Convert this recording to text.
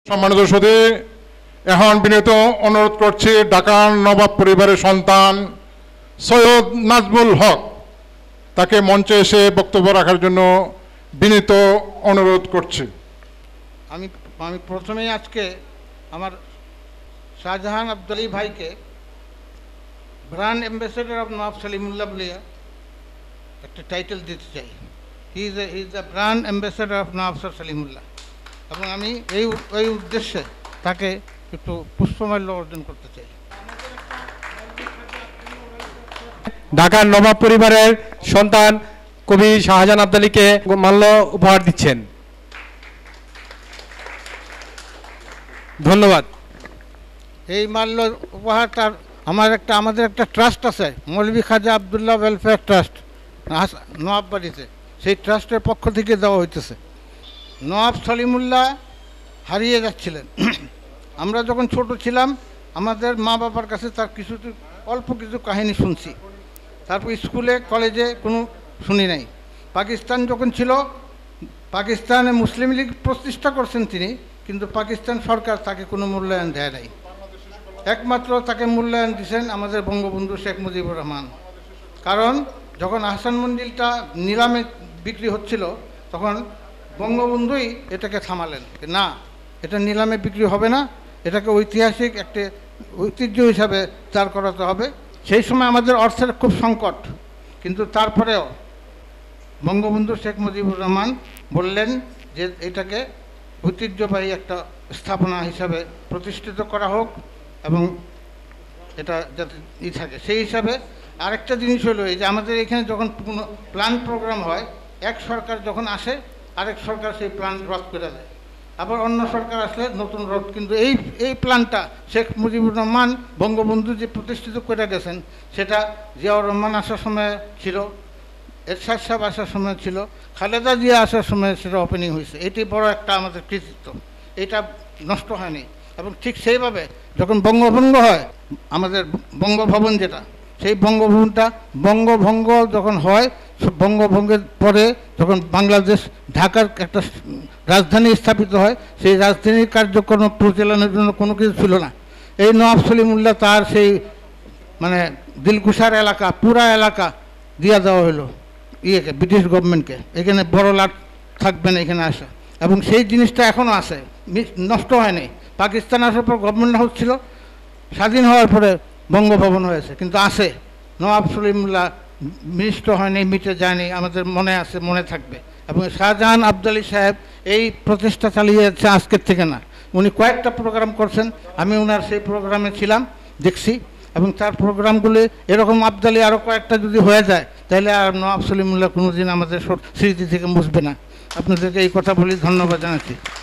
সম্মানিত সুধী, এখন বিনীত অনুরোধ করছি ঢাকা নবাব পরিবারের সন্তান সৈয়দ নাজমুল হক তাকে মঞ্চে এসে বক্তব্য রাখার জন্য বিনীত অনুরোধ করছি। আমি প্রথমেই আজকে আমার শাহজাহান আব্দুল ভাইকে brand ambassador of Nawab Salimullah বলে একটা টাইটেল দিতে চাই। He is the brand ambassador of Nawab Salimullah, এবং আমি এই উদ্দেশ্যে তাকে একটু পুষ্পমাল্য অর্জন করতে চাই। ঢাকার নবাব পরিবারের সন্তান কবি শাহজাহান আব্দালীকে মাল্য উপহার দিচ্ছেন। ধন্যবাদ। এই মাল্য উপহারটার আমাদের একটা ট্রাস্ট আছে, মৌলভী খাজা আবদুল্লাহ ওয়েলফেয়ার ট্রাস্ট নওয়াব বাড়িতে, সেই ট্রাস্টের পক্ষ থেকে দেওয়া হইতেছে। নওয়াব সলিমুল্লাহ হারিয়ে যাচ্ছিলেন। আমরা যখন ছোট ছিলাম আমাদের মা বাবার কাছে তার অল্প কিছু কাহিনী শুনছি, তারপর স্কুলে কলেজে কোনো শুনি নাই। পাকিস্তান যখন ছিল, পাকিস্তানে মুসলিম লীগ প্রতিষ্ঠা করছেন তিনি, কিন্তু পাকিস্তান সরকার তাকে কোনো মূল্যায়ন দেয় নাই। একমাত্র তাকে মূল্যায়ন দিয়েছেন আমাদের বঙ্গবন্ধু শেখ মুজিবুর রহমান। কারণ যখন আহসান মঞ্জিলটা নিলামে বিক্রি হচ্ছিল তখন বঙ্গবন্ধুই এটাকে থামালেন, না এটা নিলামে বিক্রি হবে না, এটাকে ঐতিহাসিক একটা ঐতিহ্য হিসাবে দাঁড় করাতে হবে। সেই সময় আমাদের অর্থের খুব সংকট, কিন্তু তারপরেও বঙ্গবন্ধু শেখ মুজিবুর রহমান বললেন যে এটাকে ঐতিহ্যবাহী একটা স্থাপনা হিসাবে প্রতিষ্ঠিত করা হোক এবং এটা যাতে থাকে। সেই হিসাবে আরেকটা জিনিস হলো এই যে আমাদের এখানে যখন কোনো প্ল্যান প্রোগ্রাম হয়, এক সরকার যখন আসে আরেক সরকার সেই প্ল্যান রদ করে দেয়, আবার অন্য সরকার আসলে নতুন রদ। কিন্তু এই প্ল্যানটা শেখ মুজিবুর রহমান বঙ্গবন্ধু যে প্রতিষ্ঠিত করে গেছেন সেটা জিয়াউর রহমান আসার সময় ছিল, এরশাদ সাহেব আসার সময় ছিল, খালেদা জিয়া আসার সময় সেটা ওপেনিং হয়েছে। এটি বড় একটা আমাদের কৃতিত্ব, এটা নষ্ট হয়নি। এবং ঠিক সেইভাবে যখন বঙ্গভঙ্গ হয়, আমাদের বঙ্গভবন যেটা, সেই বঙ্গভবনটা বঙ্গভঙ্গ যখন হয়, বঙ্গভঙ্গের পরে যখন বাংলাদেশ ঢাকার একটা রাজধানী স্থাপিত হয়, সেই রাজধানীর কার্যক্রম পরিচালনার জন্য কোনো কিছু ছিল না। এই নওয়াব সলিমুল্লাহ তার সেই মানে দিলকুশার এলাকা, পুরা এলাকা দিয়ে দেওয়া হলো ইয়েকে, ব্রিটিশ গভর্নমেন্টকে। এখানে বড় লাট থাকবে না এখানে আসা, এবং সেই জিনিসটা এখনও আছে, নষ্ট হয়নি। পাকিস্তান আসার পর গভর্নমেন্ট হাউস ছিল, স্বাধীন হওয়ার পরে বঙ্গভবন হয়েছে, কিন্তু আছে। নওয়াব সলিমুল্লাহ মিষ্ট হয়নি, মিটে যায়নি, আমাদের মনে আছে, মনে থাকবে। এবং শাহজাহান আব্দালী সাহেব এই প্রচেষ্টা চালিয়ে যাচ্ছে আজকের থেকে না, উনি কয়েকটা প্রোগ্রাম করছেন, আমি ওনার সেই প্রোগ্রামে ছিলাম, দেখছি। এবং তার প্রোগ্রামগুলি এরকম আব্দালী আরও কয়েকটা যদি হয়ে যায় তাহলে আর নওয়াব সলিমুল্লাহ কোনো দিন আমাদের স্মৃতি থেকে মুছবে না। আপনাদেরকে এই কথা বলি, ধন্যবাদ জানাচ্ছি।